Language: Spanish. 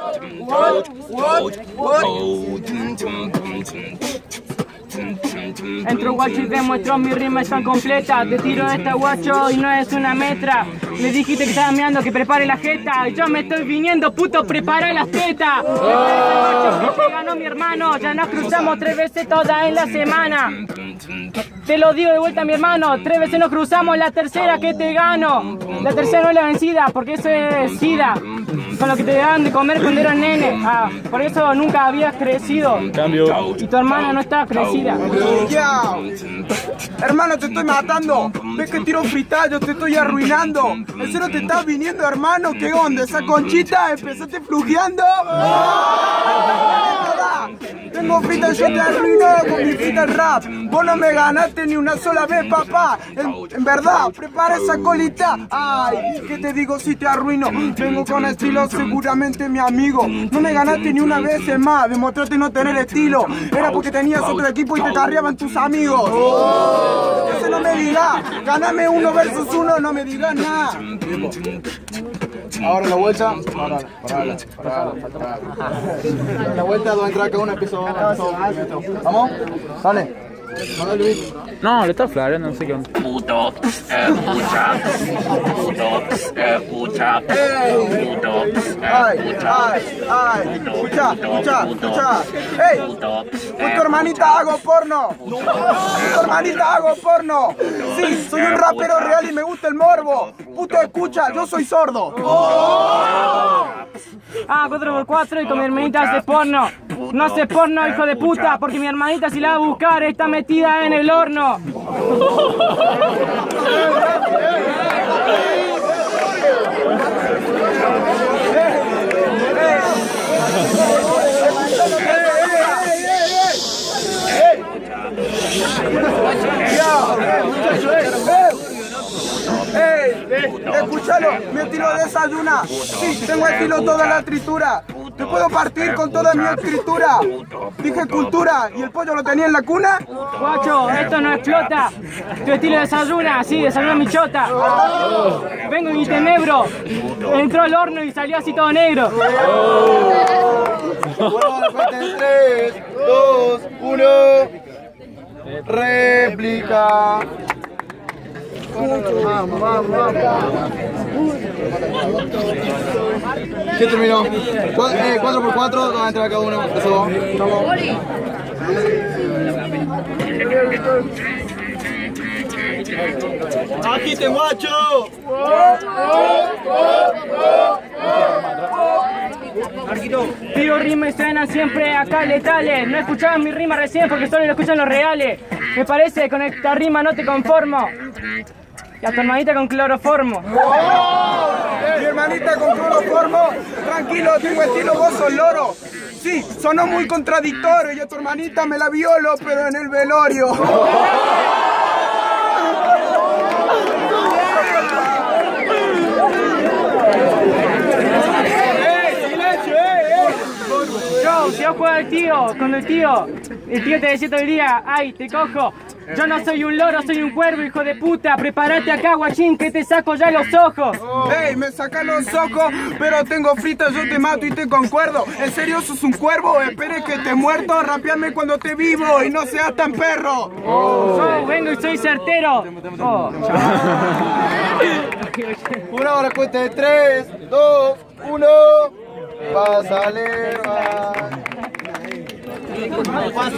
Entro guacho y demuestro mi rima está completa. Te tiro esta guacho y no es una metra. Le dijiste que estaba meando que prepare la jeta. Yo me estoy viniendo, puto, prepara las tetas. Que ganó mi hermano, ya nos cruzamos 3 veces todas en la semana. Te lo digo de vuelta, mi hermano, 3 veces nos cruzamos, la tercera que te gano. La tercera no es la vencida, porque eso es sida. Con lo que te daban de comer cuando eras nene. Por eso nunca habías crecido. Cambio. Y tu hermana no está crecida. Ya. Hermano, te estoy matando. Ves que tiro freestyle, yo te estoy arruinando. ¿En serio te estás viniendo, hermano? ¿Qué onda? ¿Esa conchita empezaste flujeando? Tengo freestyle, yo te arruino con mi freestyle rap. Vos no me ganaste ni una sola vez, papá. En verdad, prepara esa colita. Ay, ¿qué te digo si te arruino? Vengo con estilo, seguramente mi amigo. No me ganaste ni una vez más, demostraste no tener estilo. Era porque tenías otro equipo y te carreaban tus amigos. Ese no me digas, ganame 1 versus 1, no me digas nada. Ahora la vuelta, parala. La vuelta, 2 entradas cada una, empiezo. ¿Vamos? Dale. No, le está flareando, no sé qué onda. Puto, escucha. Puto, escucha. Puto, Escucha. ¡Ey! Con tu hermanita hago porno. Sí, soy un rapero real y me gusta el morbo. Puto, escucha, yo soy sordo. 4x4 y con mi hermanita hace porno. No hace porno, hijo de puta, porque mi hermanita si la va a buscar está metida en el horno. Escúchalo, mi estilo desayuna. Sí, tengo estilo toda la tritura. Te puedo partir con toda mi escritura. Dije cultura, ¿y el pollo lo tenía en la cuna? Guacho, esto no explota. Tu estilo desayuna, sí, desayuna mi chota. Vengo y tenebro. Entró al horno y salió así todo negro. En 3, 2, 1. Réplica. Vamos. ¿Qué terminó? 4x4, 2 entradas cada uno. Eso, vamos. ¡Aquí te guacho! Tiro rimas y suenan siempre acá letales. No escuchaban mi rima recién porque solo lo escuchan los reales. Me parece que con esta rima no te conformo. Y a tu hermanita con cloroformo. Mi hermanita con cloroformo. Tranquilo, tengo estilo, vos sos loro. Sí, sonó muy contradictorio y a tu hermanita me la violo, pero en el velorio. Yo, si yo juego con el tío te decía todo el día, ay, te cojo. Yo no soy un loro, soy un cuervo, hijo de puta. Prepárate acá, guachín, que te saco ya los ojos. Ey, me sacan los ojos, pero tengo fritas, yo te mato y te concuerdo. ¿En serio sos un cuervo? Espere que te muerto, rapeame cuando te vivo y no seas tan perro. Yo vengo y soy certero. Una hora cuenta de 3, 2, 1. Pásale, va.